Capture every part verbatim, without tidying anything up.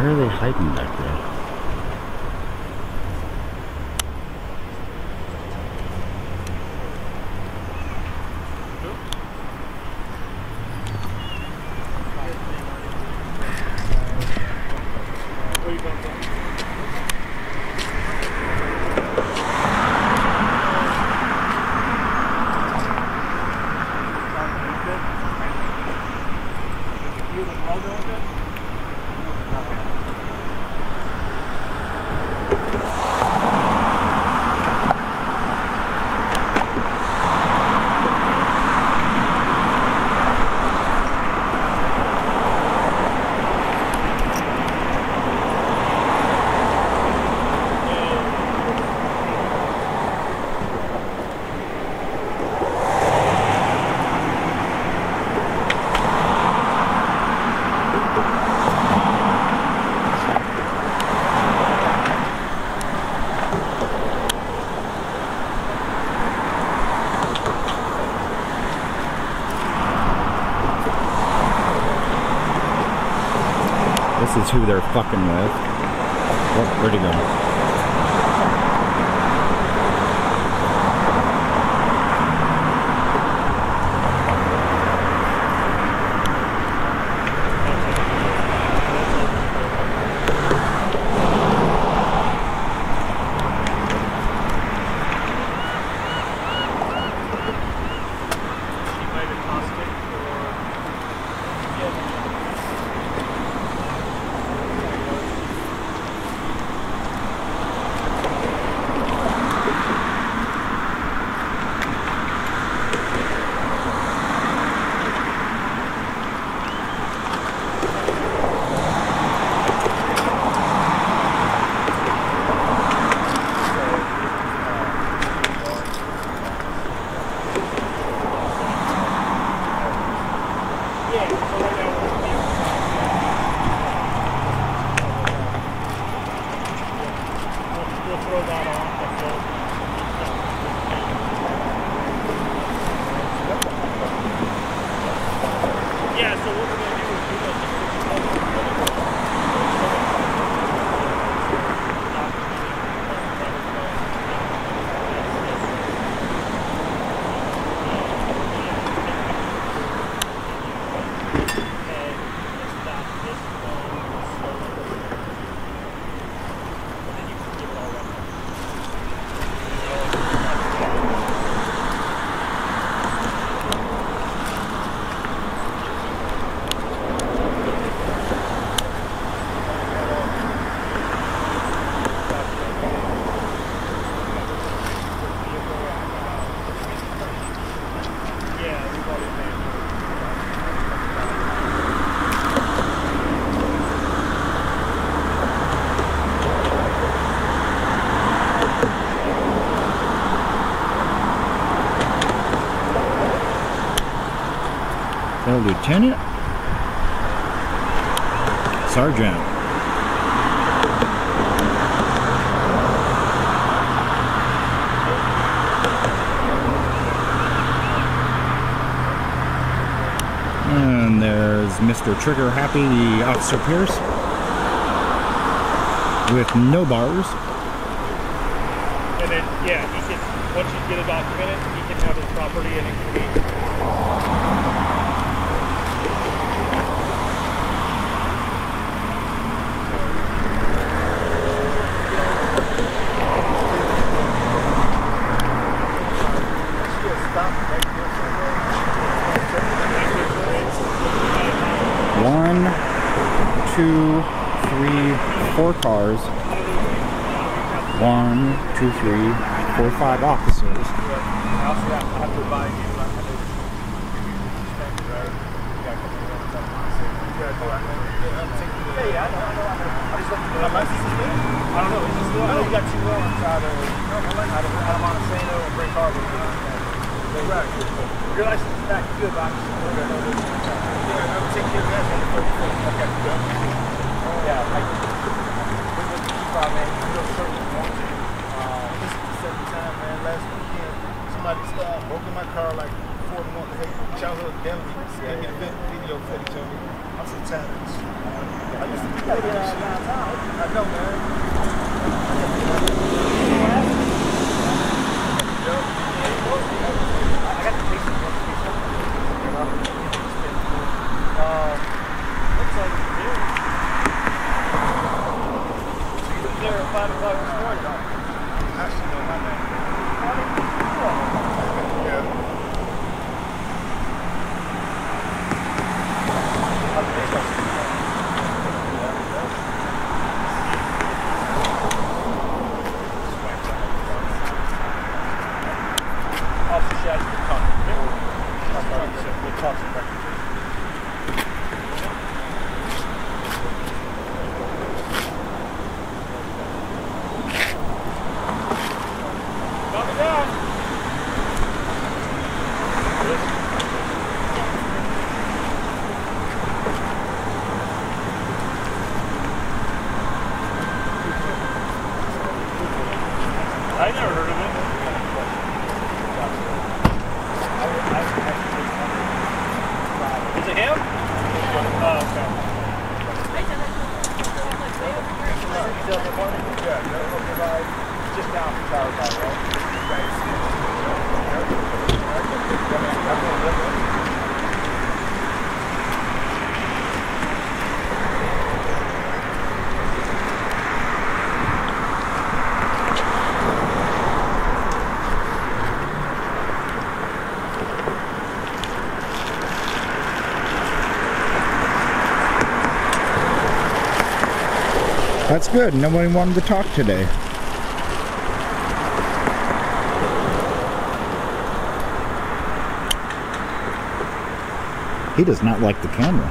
Why are they hiding back there? This is who they're fucking with. Where, where'd he go? A lieutenant? Sergeant. And there's Mister Trigger Happy, the Officer Pierce, with no bars. And then, yeah, he can, once you get it documented, he can have his property and it can be. One, two, three, four cars. One, two, three, four, five officers. I don't know. It's just, I know you got two ones out of out of out of Montesano and Break Harbor. Right. Your license is back good, but I'm just yeah, I'm taking care of that. Okay. Yeah, like with the keep out, man. You know, certain ones. Uh, this is the second time, man. Last weekend, somebody stopped, broke in my car like four in the morning. Hey, childhood identity. Gave me the video Joe Fetty told me. I'm from Tannins. I used to be like uh, downtown. I know, man. I got the piece of Um, looks like it's there. So you was there at five o'clock this morning? Actually, no, my man. Yeah. I never heard of it. Is it him? Oh, okay. Yeah, just down from Tower Bar, right? That's good. Nobody wanted to talk today. He does not like the camera.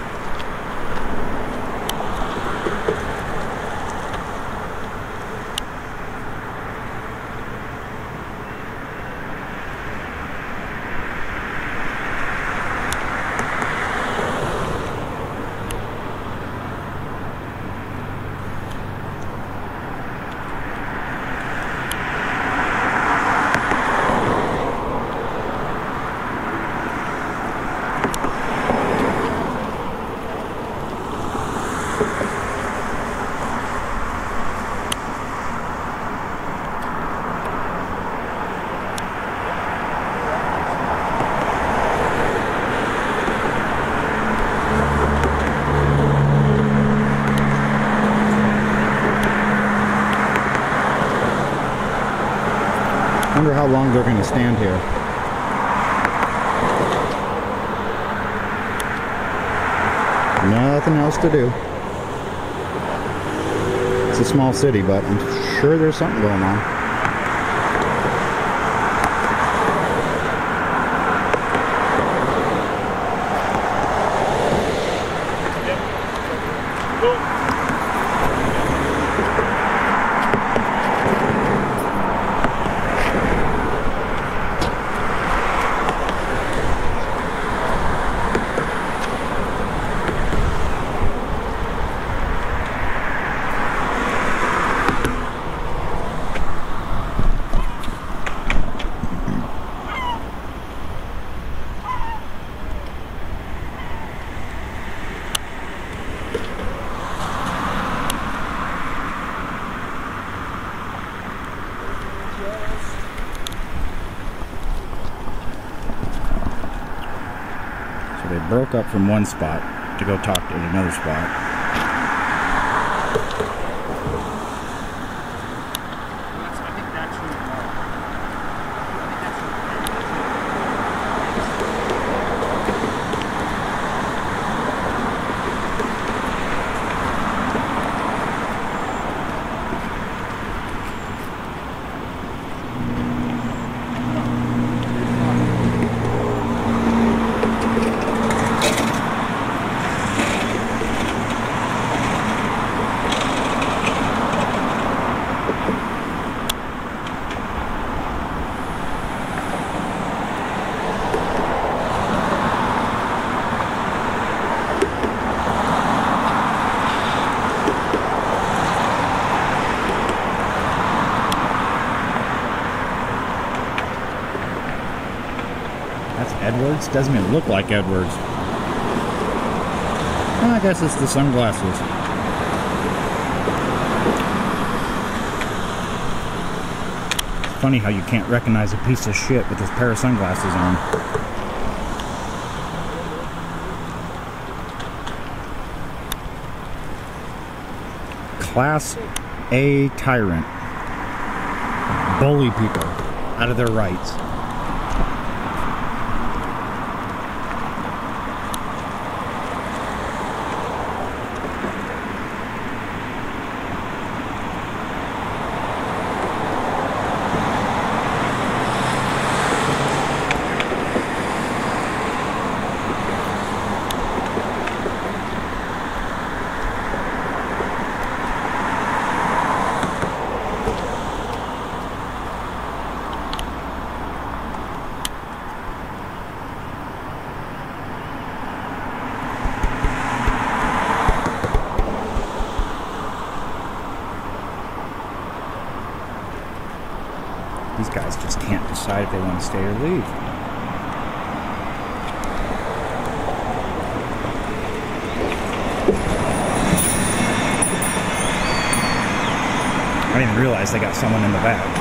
I wonder how long they're going to stand here. Nothing else to do. It's a small city, but I'm sure there's something going on. They broke up from one spot to go talk at another spot. That's Edwards? Doesn't even look like Edwards. Well, I guess it's the sunglasses. It's funny how you can't recognize a piece of shit with this pair of sunglasses on. Class A tyrant. Bully people out of their rights. These guys just can't decide if they want to stay or leave. I didn't realize they got someone in the back.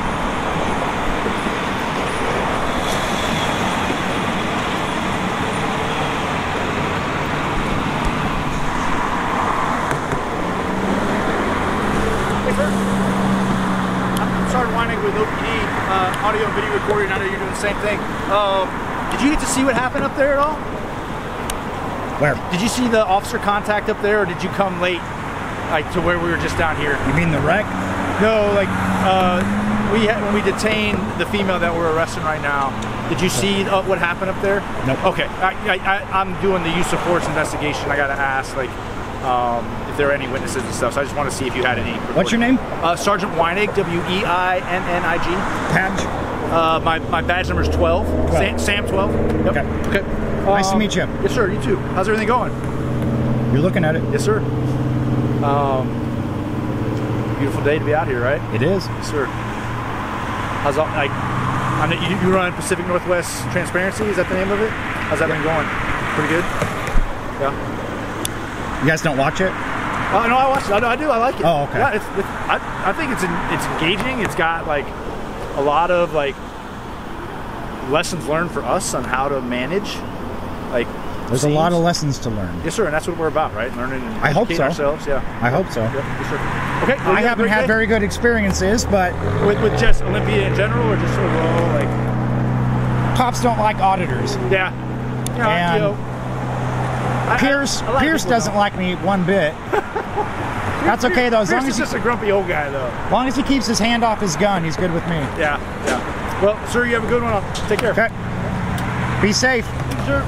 With O P D, uh, audio and video recording. I know you're doing the same thing. Um, did you get to see what happened up there at all? Where? Did you see the officer contact up there, or did you come late, like to where we were just down here? You mean the wreck? No, like uh, we had, when we detained the female that we're arresting right now. Did you see uh, what happened up there? Nope. Okay, I, I, I, I'm doing the use of force investigation. I gotta ask, like, um, if there are any witnesses and stuff. So I just want to see if you had any. Recording. What's your name? Uh, Sergeant Weinig, W E I N N I G. Badge? Uh, my, my badge number is twelve. twelve. Sam, Sam twelve. Yep. Okay. Okay. Nice Um, to meet you. Yes, sir. You too. How's everything going? You're looking at it. Yes, sir. Um, beautiful day to be out here, right? It is. Yes, sir. How's all, like, I know you, you run Pacific Northwest Transparency. Is that the name of it? How's that Yeah. been going? Pretty good. Yeah. You guys don't watch it? Oh no, I watch it. I, I do. I like it. Oh, okay. Yeah, it's, it's, I, I think it's it's engaging. It's got like a lot of like lessons learned for us on how to manage. Like There's scenes. a lot of lessons to learn. Yes, sir, and that's what we're about, right? Learning and I hope educating so. ourselves. Yeah. I hope so. Yep, yes, sir. Okay. well, I you have a haven't great had day? very good experiences, but with with just Olympia in general, or just overall, like cops don't like auditors. yeah. You know, And you know, I- Pierce I- a lot of Pierce people doesn't don't. like me one bit. That's okay though, as Pierce long as is he, just a grumpy old guy, though. as long as he keeps his hand off his gun, he's good with me. Yeah. Yeah. Well, sir, you have a good one. I'll take care. Okay. Be safe. Sure.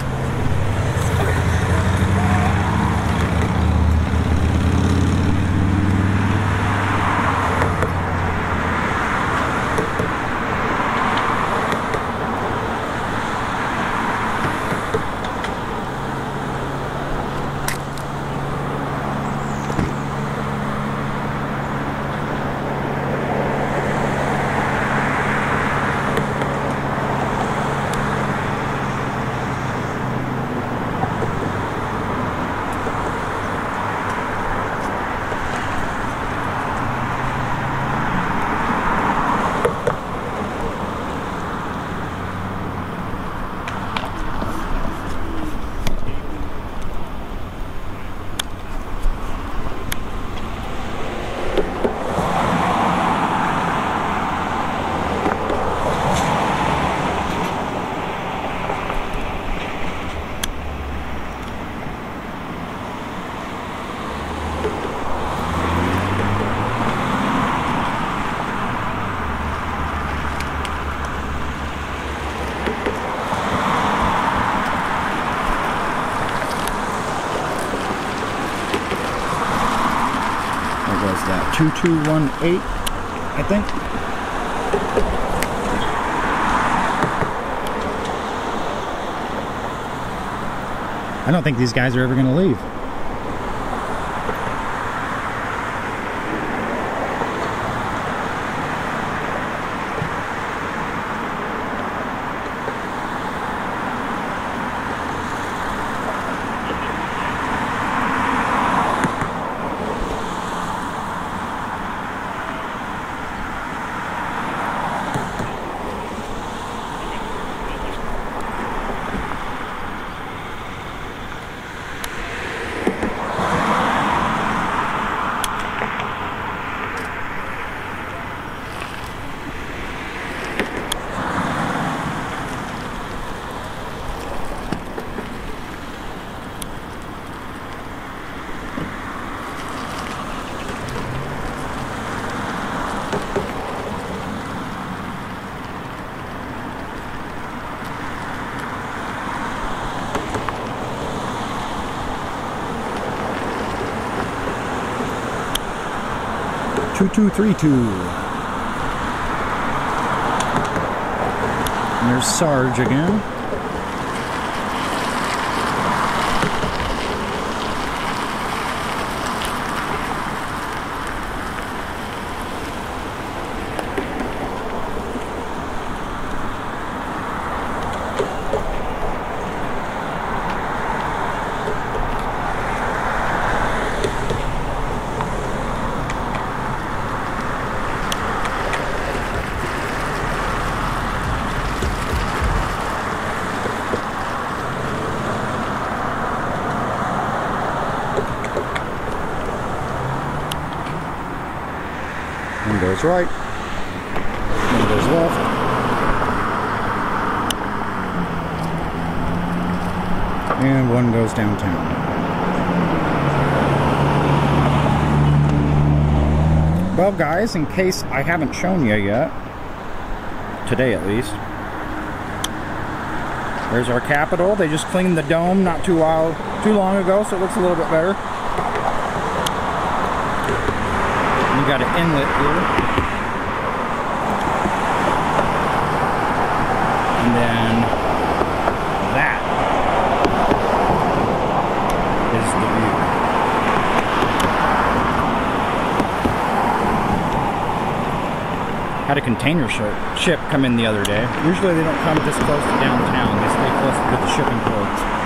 two two one eight, I think. I don't think these guys are ever going to leave. two two three two. And there's Sarge again. One goes right, one goes left. And one goes downtown. Well guys, in case I haven't shown you yet, today at least, there's our Capitol. They just cleaned the dome not too while, too long ago, so it looks a little bit better. You got an inlet here. And then that is the view. Had a container ship come in the other day. Usually they don't come this close to downtown. They stay close to the shipping ports.